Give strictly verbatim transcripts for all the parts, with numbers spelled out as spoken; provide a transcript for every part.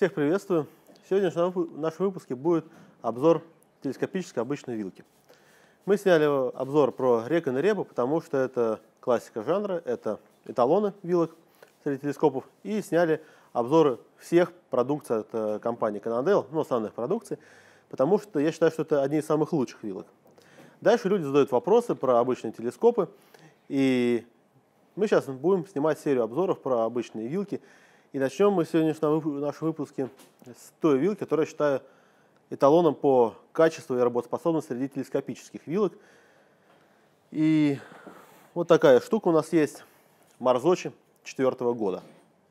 Всех приветствую. Сегодня в нашем выпуске будет обзор телескопической обычной вилки. Мы сняли обзор про Recon и Rebo, потому что это классика жанра, это эталоны вилок среди телескопов. И сняли обзоры всех продукций от компании Cannondale, ну, основных продукций, потому что я считаю, что это одни из самых лучших вилок. Дальше люди задают вопросы про обычные телескопы, и мы сейчас будем снимать серию обзоров про обычные вилки. И начнем мы сегодня в нашем выпуске с той вилки, которую я считаю эталоном по качеству и работоспособности среди телескопических вилок. И вот такая штука у нас есть, Marzocchi две тысячи четвёртого года.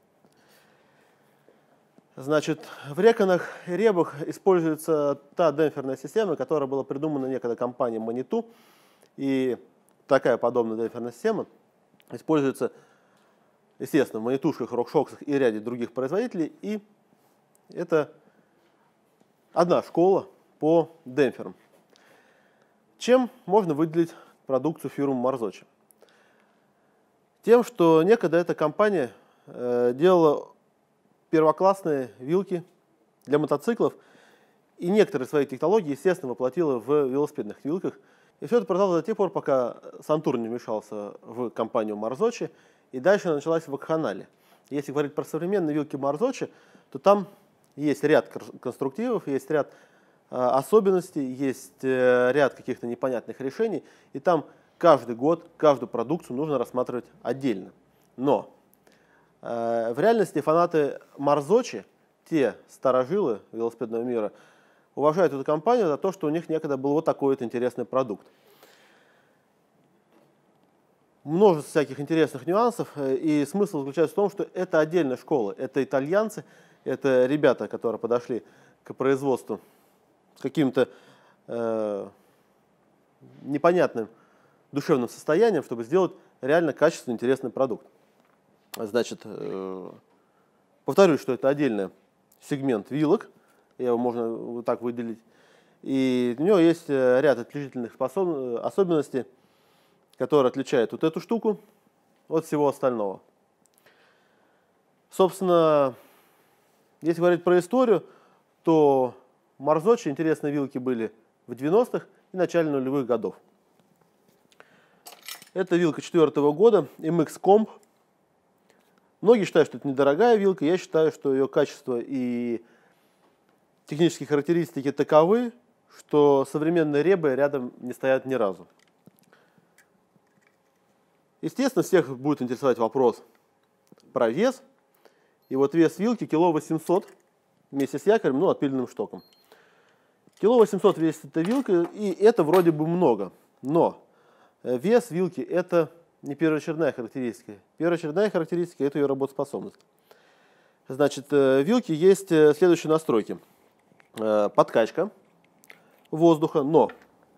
Значит, в Реконах и Ребах используется та демпферная система, которая была придумана некогда компанией Manitou. И такая подобная демпферная система используется, естественно, в манитушках, рокшоксах и ряде других производителей. И это одна школа по демпферам. Чем можно выделить продукцию фирмы Marzocchi? Тем, что некогда эта компания э, делала первоклассные вилки для мотоциклов и некоторые свои технологии, естественно, воплотила в велосипедных вилках. И все это продолжалось до тех пор, пока Santur не вмешался в компанию Marzocchi, и дальше началась вакханалия. Если говорить про современные вилки Marzocchi, то там есть ряд конструктивов, есть ряд э, особенностей, есть э, ряд каких-то непонятных решений, и там каждый год каждую продукцию нужно рассматривать отдельно. Но э, в реальности фанаты Marzocchi, те старожилы велосипедного мира, уважают эту компанию за то, что у них некогда был вот такой вот интересный продукт. Множество всяких интересных нюансов, и смысл заключается в том, что это отдельная школа, это итальянцы, это ребята, которые подошли к производству с каким-то э, непонятным душевным состоянием, чтобы сделать реально качественный, интересный продукт. Значит, э, повторюсь, что это отдельный сегмент вилок, его можно вот так выделить, и у него есть ряд отличительных способ... особенностей, который отличает вот эту штуку от всего остального. Собственно, если говорить про историю, то Marzocchi интересные вилки были в девяностых и начале нулевых годов. Это вилка четвёртого года, эм икс Comp. Многие считают, что это недорогая вилка, я считаю, что ее качество и технические характеристики таковы, что современные ребы рядом не стоят ни разу. Естественно, всех будет интересовать вопрос про вес. И вот вес вилки кило восемьсот вместе с якорем, ну, отпиленным штоком. Кило восемьсот весит эта вилка, и это вроде бы много. Но вес вилки – это не первоочередная характеристика. Первоочередная характеристика – это ее работоспособность. Значит, в вилке есть следующие настройки. Подкачка воздуха, но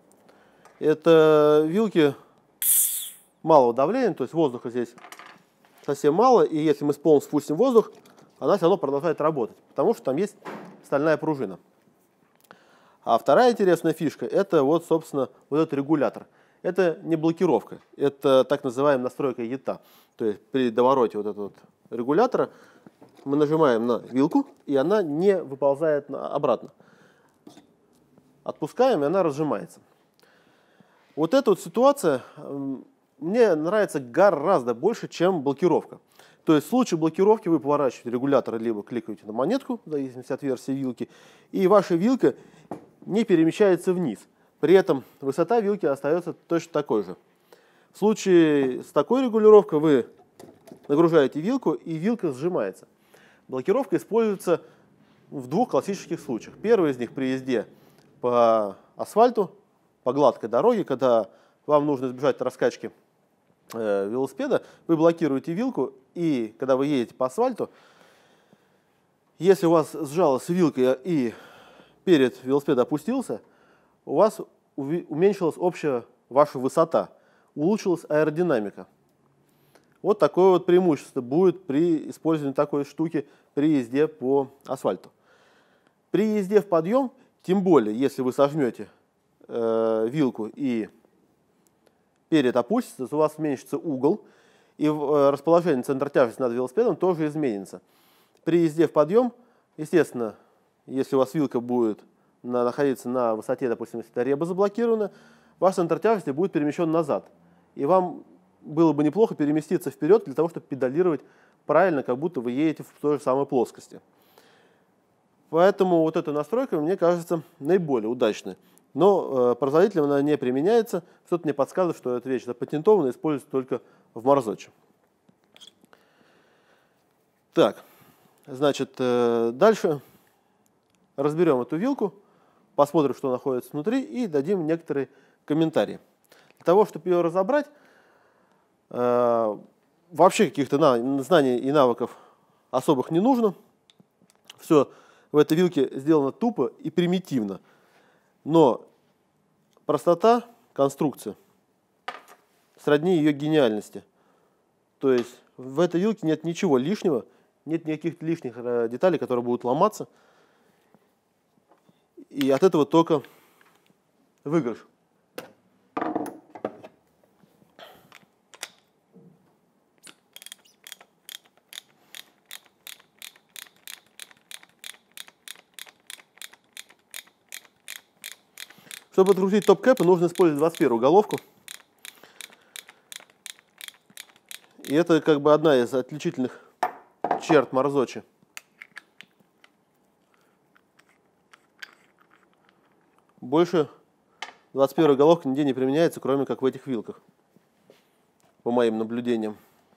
это вилки малого давления, то есть воздуха здесь совсем мало, и если мы с полом спустим воздух, она все равно продолжает работать, потому что там есть стальная пружина. А вторая интересная фишка – это вот, собственно, вот этот регулятор. Это не блокировка, это так называемая настройка ета. То есть при довороте вот этого вот регулятора мы нажимаем на вилку, и она не выползает обратно. Отпускаем, и она разжимается. Вот эта вот ситуация мне нравится гораздо больше, чем блокировка. То есть в случае блокировки вы поворачиваете регулятор, либо кликаете на монетку, в зависимости от версии вилки, и ваша вилка не перемещается вниз. При этом высота вилки остается точно такой же. В случае с такой регулировкой вы нагружаете вилку, и вилка сжимается. Блокировка используется в двух классических случаях. Первый из них при езде по асфальту, по гладкой дороге, когда вам нужно избежать раскачки э, велосипеда, вы блокируете вилку, и когда вы едете по асфальту, если у вас сжалась вилка и перед велосипеда опустился, у вас уменьшилась общая ваша высота, улучшилась аэродинамика. Вот такое вот преимущество будет при использовании такой штуки при езде по асфальту. При езде в подъем, тем более, если вы сожмете э, вилку и перед опустится, то у вас уменьшится угол, и расположение центра тяжести над велосипедом тоже изменится. При езде в подъем Естественно, если у вас вилка будет на, находиться на высоте, допустим, если это реба заблокирована, ваш центр тяжести будет перемещен назад. И вам было бы неплохо переместиться вперед для того, чтобы педалировать правильно, как будто вы едете в той же самой плоскости. Поэтому вот эта настройка, мне кажется, наиболее удачной. Но э, производителям она не применяется. Что-то мне подсказывает, что эта вещь запатентована и используется только в Марзоче. Так, значит, э, дальше разберем эту вилку, посмотрим, что находится внутри, и дадим некоторые комментарии. Для того, чтобы ее разобрать, э, вообще каких-то знаний и навыков особых не нужно. Все в этой вилке сделано тупо и примитивно. Но простота конструкции сродни ее гениальности. То есть в этой вилке нет ничего лишнего, нет никаких лишних деталей, которые будут ломаться. И от этого только выигрыш. Чтобы открутить топ-кэпы, нужно использовать двадцать первую головку. И это как бы одна из отличительных черт Марзочи. Больше двадцать первая головка нигде не применяется, кроме как в этих вилках, по моим наблюдениям.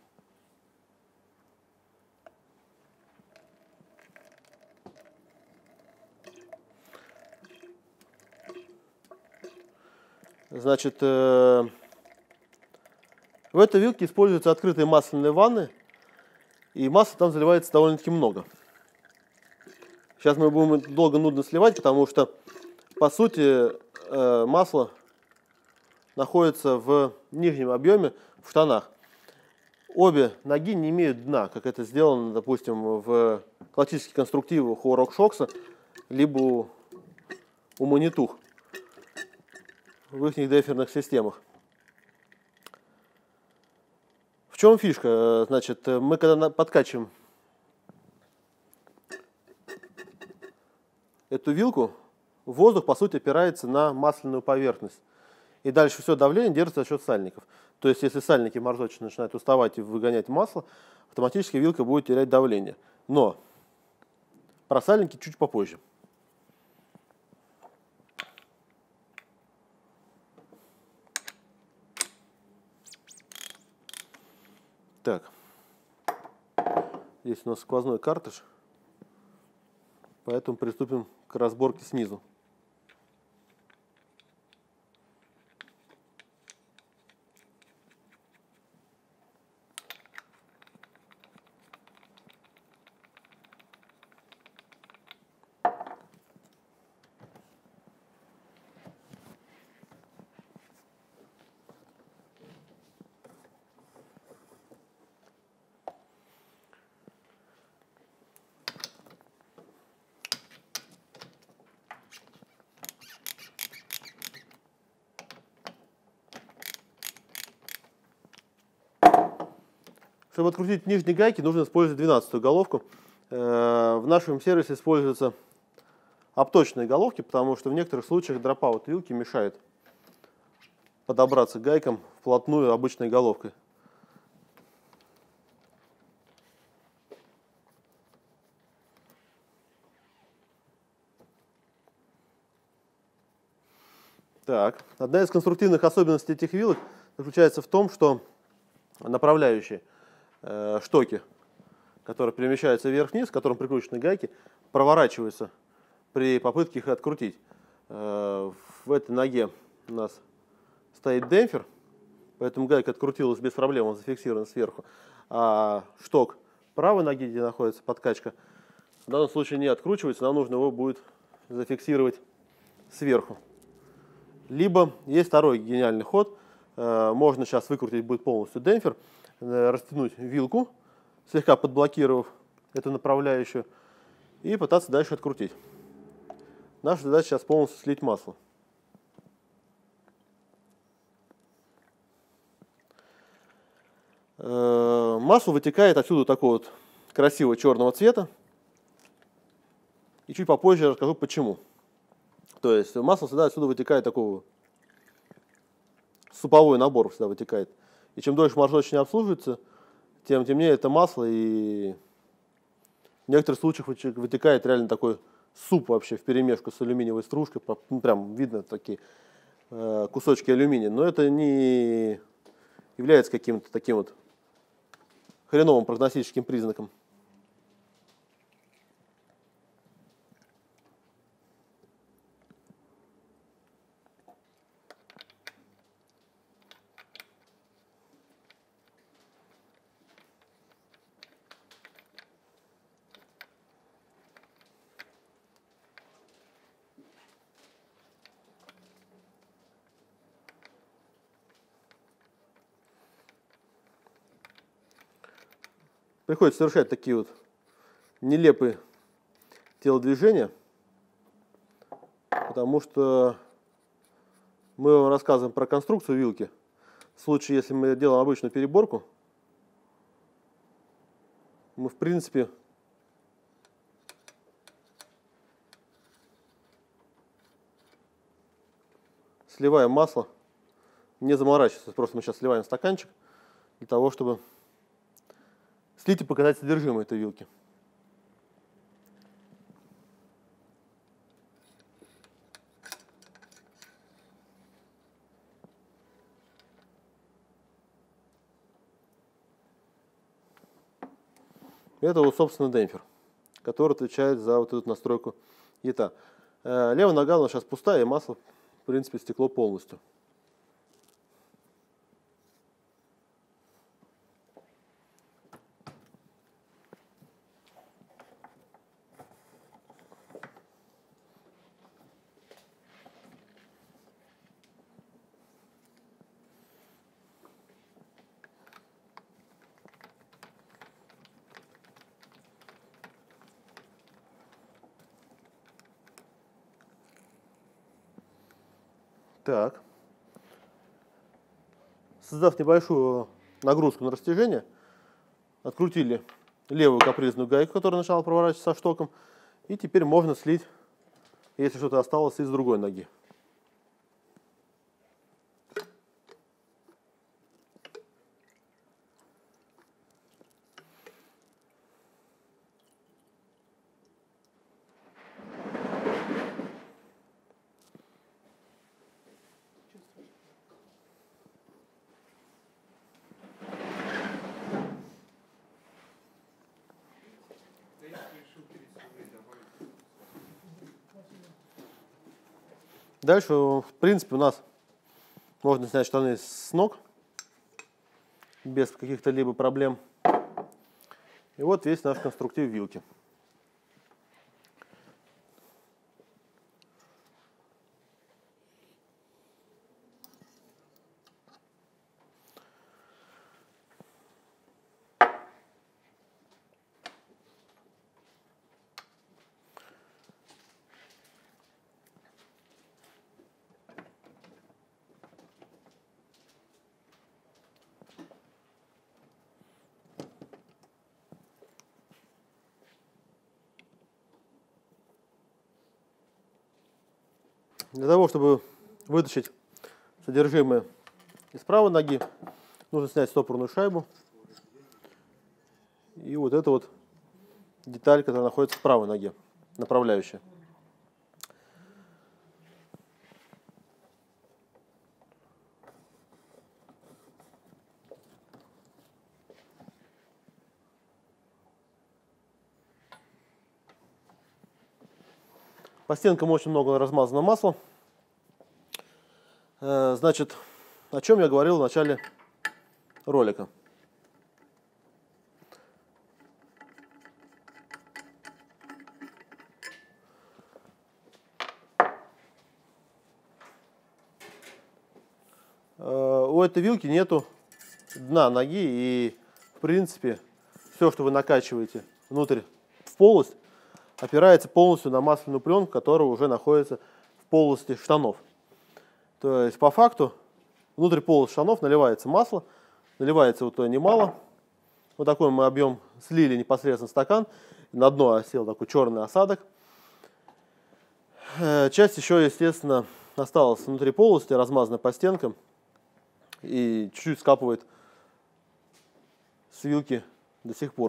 Значит, э, в этой вилке используются открытые масляные ванны, и масла там заливается довольно-таки много. Сейчас мы будем долго нудно сливать, потому что, по сути, э, масло находится в нижнем объеме в штанах. Обе ноги не имеют дна, как это сделано, допустим, в классических конструктивах у RockShox, либо у, у Манитух в их демпферных системах. В чем фишка? Значит, мы когда подкачиваем эту вилку, воздух, по сути, опирается на масляную поверхность. И дальше все давление держится за счет сальников. То есть, если сальники Марзочи начинают уставать и выгонять масло, автоматически вилка будет терять давление. Но про сальники чуть попозже. Так, здесь у нас сквозной картридж, поэтому приступим к разборке снизу. Чтобы открутить нижние гайки, нужно использовать двенадцатую головку. В нашем сервисе используются обточенные головки, потому что в некоторых случаях дропаут вилки мешает подобраться к гайкам вплотную обычной головкой. Так, одна из конструктивных особенностей этих вилок заключается в том, что направляющие э, штоки, которые перемещаются вверх-вниз, к которым прикручены гайки, проворачиваются при попытке их открутить. Э, в этой ноге у нас стоит демпфер, поэтому гайка открутилась без проблем, он зафиксирован сверху. А шток правой ноги, где находится подкачка, в данном случае не откручивается, нам нужно его будет зафиксировать сверху. Либо есть второй гениальный ход. Можно сейчас выкрутить будет полностью демпфер, растянуть вилку, слегка подблокировав эту направляющую, и пытаться дальше открутить. Наша задача сейчас полностью слить масло. Масло вытекает отсюда такого вот красивого черного цвета. И чуть попозже я расскажу, почему. То есть масло всегда отсюда вытекает такой суповой набор всегда вытекает. И чем дольше маршрут не обслуживается, тем темнее это масло, и в некоторых случаях вытекает реально такой суп вообще вперемешку с алюминиевой стружкой. Ну, прям видно такие э, кусочки алюминия. Но это не является каким-то таким вот хреновым прогностическим признаком. Приходится совершать такие вот нелепые телодвижения, потому что мы вам рассказываем про конструкцию вилки. В случае, если мы делаем обычную переборку, мы в принципе сливаем масло, не заморачиваясь, просто мы сейчас сливаем в стаканчик для того, чтобы слить и показать содержимое этой вилки. Это вот, собственно, демпфер, который отвечает за вот эту настройку ята. Левая нога у нас сейчас пустая, и масло, в принципе, стекло полностью. Так, создав небольшую нагрузку на растяжение, открутили левую капризную гайку, которая начала проворачиваться со штоком, и теперь можно слить, если что-то осталось, из другой ноги. Дальше, в принципе, у нас можно снять штаны с ног без каких-то либо проблем. И вот весь наш конструктив вилки. Для того, чтобы вытащить содержимое из правой ноги, нужно снять стопорную шайбу. И вот эта вот деталь, которая находится в правой ноге, направляющая. По стенкам очень много размазано масла. Значит, о чем я говорил в начале ролика. У этой вилки нету дна ноги, и в принципе все, что вы накачиваете внутрь в полость, опирается полностью на масляную пленку, которая уже находится в полости штанов. То есть по факту внутрь полости штанов наливается масло, наливается вот немало. Вот такой мы объем слили непосредственно в стакан, на дно осел такой черный осадок. часть еще, естественно, осталась внутри полости, размазана по стенкам и чуть-чуть скапывает с вилки до сих пор.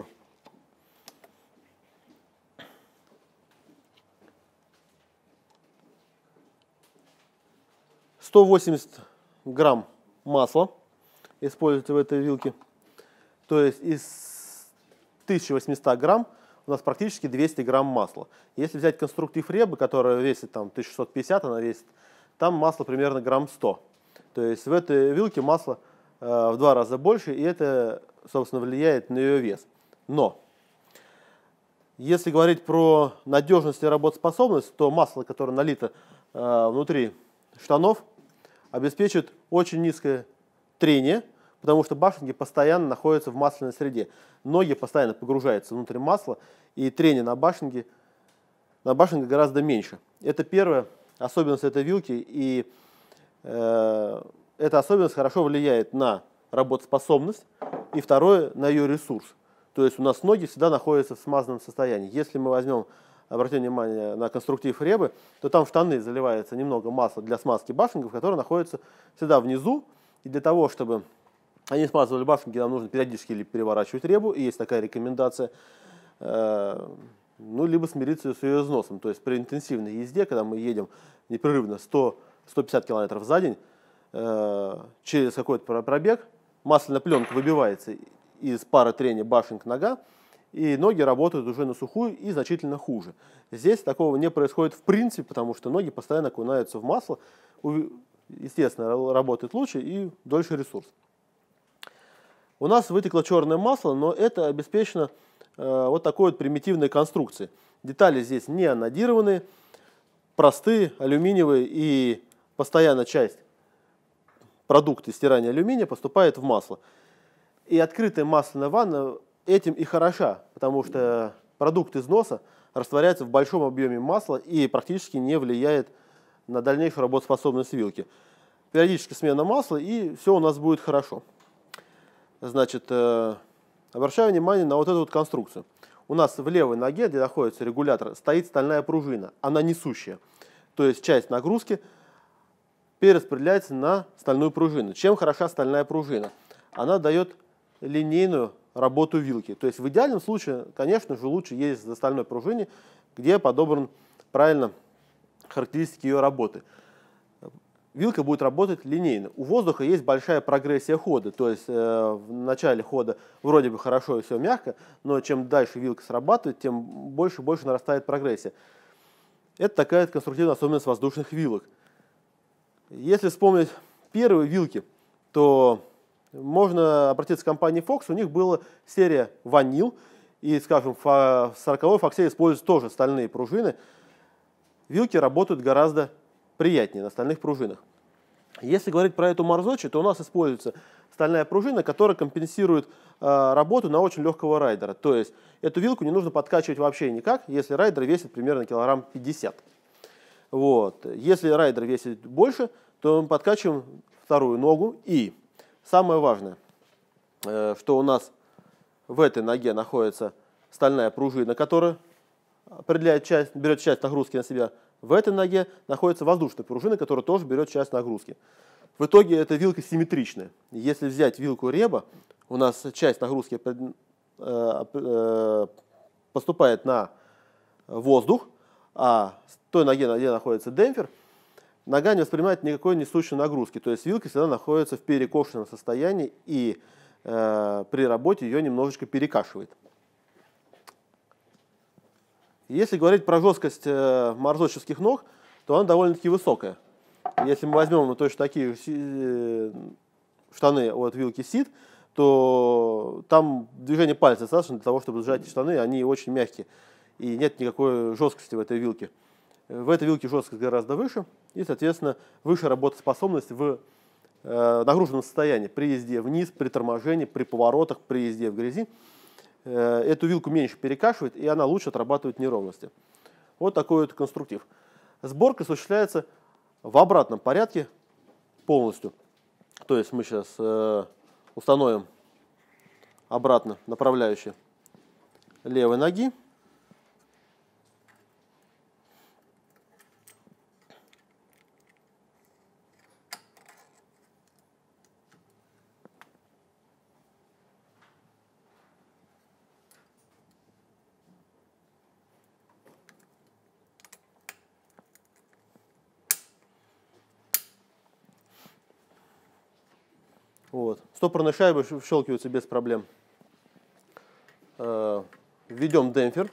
сто восемьдесят грамм масла используется в этой вилке. То есть из тысячи восьмисот грамм у нас практически двести грамм масла. Если взять конструктив ребы, которая весит там тысячу шестьсот пятьдесят, она весит, там масло примерно грамм сто. То есть в этой вилке масло э, в два раза больше, и это, собственно, влияет на ее вес. Но если говорить про надежность и работоспособность, то масло, которое налито э, внутри штанов, обеспечит очень низкое трение, потому что башенки постоянно находятся в масляной среде. Ноги постоянно погружаются внутрь масла, и трение на башенке, на башенке гораздо меньше. Это первая особенность этой вилки, и э, эта особенность хорошо влияет на работоспособность, и второе, на ее ресурс. То есть у нас ноги всегда находятся в смазанном состоянии. Если мы возьмем, обратим внимание на конструктив ребы, то там в штаны заливается немного масла для смазки башенков, которое находится всегда внизу. И для того, чтобы они смазывали башенки, нам нужно периодически или переворачивать ребу, и есть такая рекомендация, э, ну, либо смириться с ее износом. То есть при интенсивной езде, когда мы едем непрерывно сто — сто пятьдесят километров за день, э, через какой-то пробег, масляная пленка выбивается из пара трения башенка-нога, и ноги работают уже на сухую и значительно хуже. Здесь такого не происходит в принципе, потому что ноги постоянно окунаются в масло, естественно, работает лучше и дольше ресурс. У нас вытекло черное масло, но это обеспечено э, вот такой вот примитивной конструкцией. Детали здесь не анодированные, простые, алюминиевые, и постоянно часть продукта стирания алюминия поступает в масло. И открытая масляная ванна этим и хороша, потому что продукт износа растворяется в большом объеме масла и практически не влияет на дальнейшую работоспособность вилки. Периодически смена масла, и все у нас будет хорошо. Значит, э, обращаю внимание на вот эту вот конструкцию. У нас в левой ноге, где находится регулятор, стоит стальная пружина, она несущая. То есть часть нагрузки перераспределяется на стальную пружину. Чем хороша стальная пружина? Она дает линейную работу вилки. То есть в идеальном случае, конечно же, лучше ездить за стальной пружиной, где подобран правильно характеристики ее работы. Вилка будет работать линейно. У воздуха есть большая прогрессия хода, то есть э, в начале хода вроде бы хорошо и все мягко, но чем дальше вилка срабатывает, тем больше и больше нарастает прогрессия. Это такая конструктивная особенность воздушных вилок. Если вспомнить первые вилки, то можно обратиться к компании Fox, у них была серия Vanille, и, скажем, в сороковой Fox используются тоже стальные пружины. Вилки работают гораздо приятнее на стальных пружинах. Если говорить про эту Marzocchi, то у нас используется стальная пружина, которая компенсирует э, работу на очень легкого райдера. То есть эту вилку не нужно подкачивать вообще никак, если райдер весит примерно килограмм пятьдесят. Вот. Если райдер весит больше, то мы подкачиваем вторую ногу. И самое важное, э, что у нас в этой ноге находится стальная пружина, которая определяет часть, берет часть нагрузки на себя. В этой ноге находится воздушная пружина, которая тоже берет часть нагрузки. В итоге эта вилка симметричная. Если взять вилку реба, у нас часть нагрузки поступает на воздух, а с той ноге, где находится демпфер, нога не воспринимает никакой несущей нагрузки. То есть вилка всегда находится в перекошенном состоянии, и э, при работе ее немножечко перекашивает. Если говорить про жесткость э, марзочевских ног, то она довольно-таки высокая. Если мы возьмем точно такие э, штаны от вилки Сид, то там движение пальца достаточно для того, чтобы сжать эти штаны, они очень мягкие. И нет никакой жесткости в этой вилке. В этой вилке жесткость гораздо выше, и, соответственно, выше работоспособность в э, нагруженном состоянии. При езде вниз, при торможении, при поворотах, при езде в грязи. Эту вилку меньше перекашивает, и она лучше отрабатывает неровности. Вот такой вот конструктив. Сборка осуществляется в обратном порядке полностью. То есть мы сейчас э, установим обратно направляющие левой ноги. Вот. Стопорные шайбы вщелкиваются без проблем. Введем демпфер.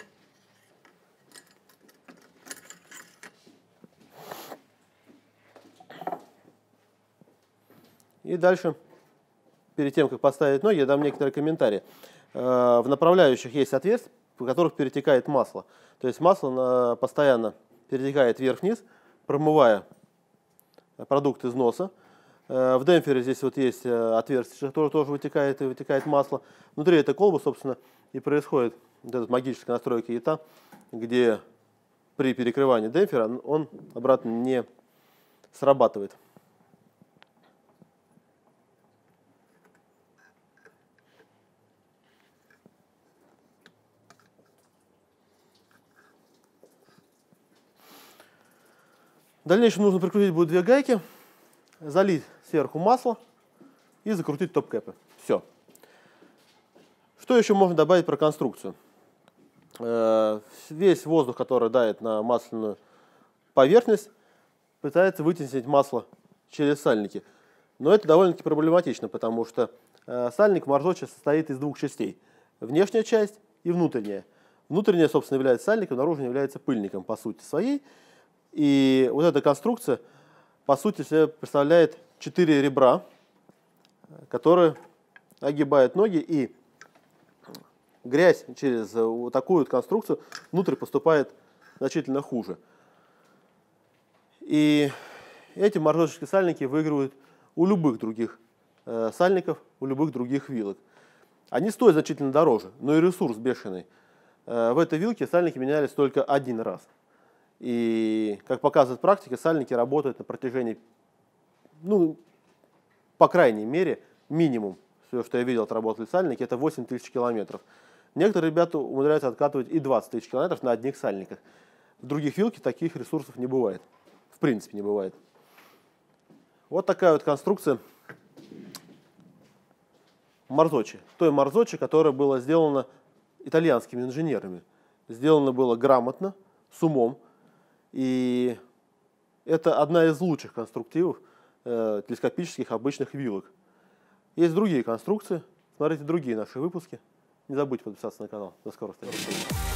И дальше, перед тем, как поставить ноги, я дам некоторые комментарии. В направляющих есть отверстия, по которых перетекает масло. То есть масло постоянно перетекает вверх-вниз, промывая продукт из носа. В демпфере здесь вот есть отверстие, которое тоже вытекает и вытекает масло. Внутри этой колбы, собственно, и происходит вот эта магическая настройка ЯТА, где при перекрывании демпфера он обратно не срабатывает. В дальнейшем нужно прикрутить будет две гайки, залить сверху масло и закрутить топ-кэпы. Все. Что еще можно добавить про конструкцию? Весь воздух, который давит на масляную поверхность, пытается вытеснить масло через сальники. Но это довольно-таки проблематично, потому что сальник Марзочи состоит из двух частей. Внешняя часть и внутренняя. Внутренняя, собственно, является сальником, наружная является пыльником по сути своей. И вот эта конструкция, по сути, себе представляет четыре ребра, которые огибают ноги, и грязь через вот такую вот конструкцию внутрь поступает значительно хуже. И эти морозочные сальники выигрывают у любых других э, сальников, у любых других вилок. Они стоят значительно дороже, но и ресурс бешеный. Э, в этой вилке сальники менялись только один раз. И, как показывает практика, сальники работают на протяжении, ну, по крайней мере, минимум, все, что я видел, отработали сальники, это восемь тысяч километров. Некоторые ребята умудряются откатывать и двадцать тысяч километров на одних сальниках. В других вилке таких ресурсов не бывает. В принципе, не бывает. Вот такая вот конструкция Марзочи. Той Марзочи, которая была сделана итальянскими инженерами. Сделано было грамотно, с умом. И это одна из лучших конструктивов э, телескопических обычных вилок. Есть другие конструкции. Смотрите другие наши выпуски. Не забудьте подписаться на канал. До скорых встреч.